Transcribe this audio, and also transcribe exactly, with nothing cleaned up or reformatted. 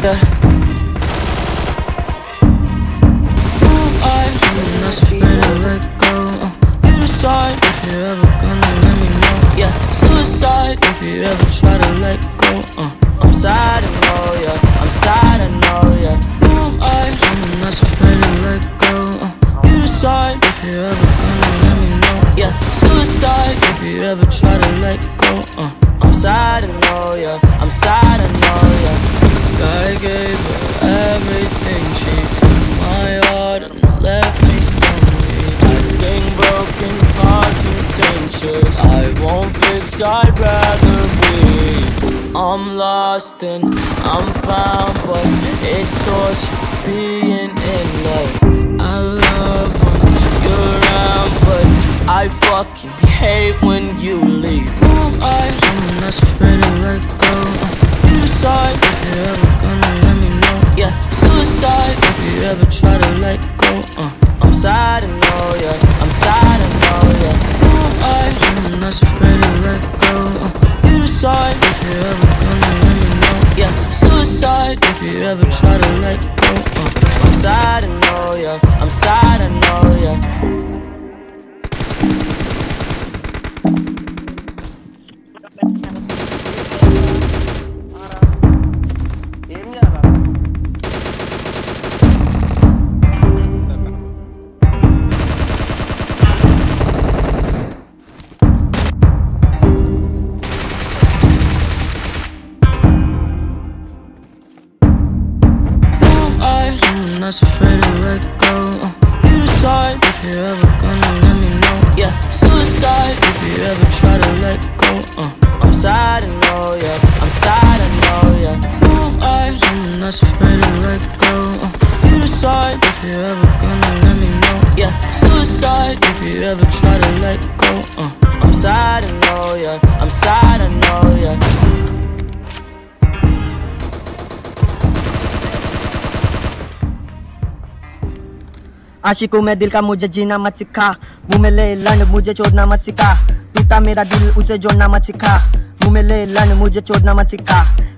Yeah. Who am I? Someone that's afraid to let go. uh, You decide if you're ever gonna let me know. Yeah, suicide if you ever try to let go. uh, I'm sad, I know, yeah. I'm sad, I know, yeah. Who am I? Someone that's afraid to let go. uh, You decide if you're ever gonna let me know. Yeah, suicide if you ever try to let go. uh, I'm sad, I know, yeah. I'm sad, I know, yeah. I gave her everything. She took my heart and left me lonely. I think broken heart contentious. I won't fix, I'd rather bleed. I'm lost and I'm found, but it's torture being in love. I love when you're around, but I fucking hate when you leave. Who am I? Someone that's afraid to let go. uh, You decide if you're ever gonna let me know. Yeah, suicide if you ever try to let go. uh, I'm sad, I know, yeah. I'm sad, I know, yeah. Who am I? Someone that's afraid to let go. uh, You decide if you're ever gonna let me know. Yeah, suicide if you ever try to let go. uh, I'm sad, I know, yeah. I'm sad, I know, yeah. Someone that's afraid to let go. uh, You decide if you're ever gonna let me know. Yeah, suicide if you ever try to let go. uh, I'm sad, I know, yeah. I'm sad, I know, yeah. Who am I? Someone that's afraid to let go. uh, You decide if you're ever gonna let me know. Yeah, suicide if you ever try to let go. uh, I'm sad, I know, yeah. I'm sad, I know, yeah. आशिकों में दिल का मुझे जीना मत सिखा, मुँह में ले लड़ मुझे छोड़ना मत सिखा, टूटा मेरा दिल उसे जोड़ना मत सिखा, मुँह में ले लड़ मुझे छोड़ना मत सिखा।